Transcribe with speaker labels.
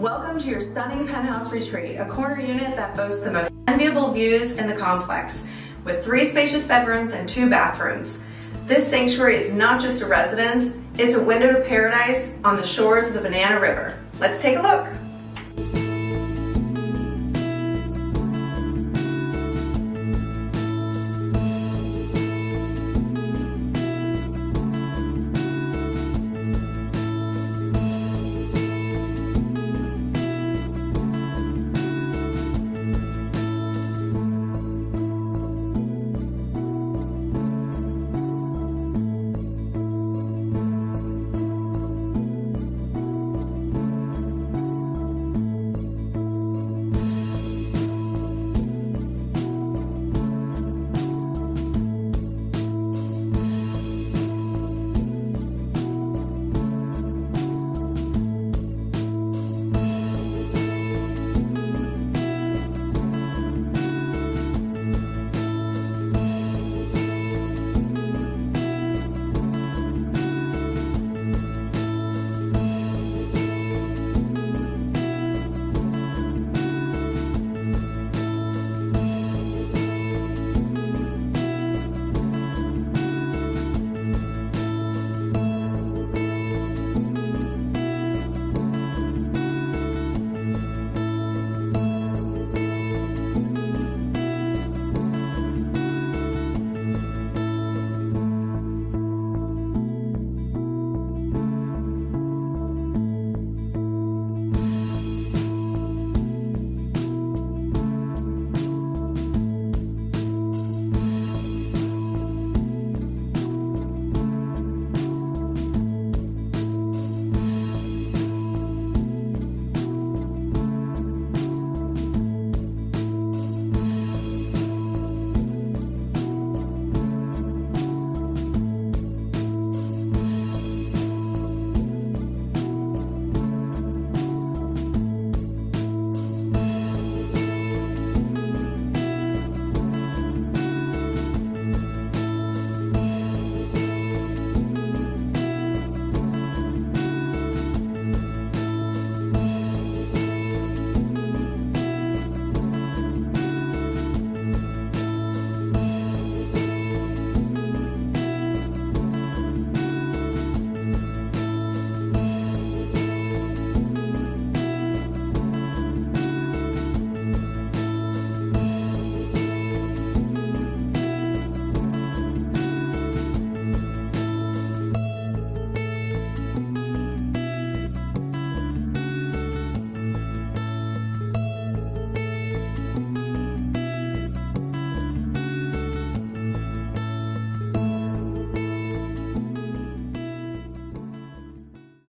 Speaker 1: Welcome to your stunning penthouse retreat, a corner unit that boasts the most enviable views in the complex, with 3 spacious bedrooms and 2 bathrooms. This sanctuary is not just a residence, it's a window to paradise on the shores of the Banana River. Let's take a look.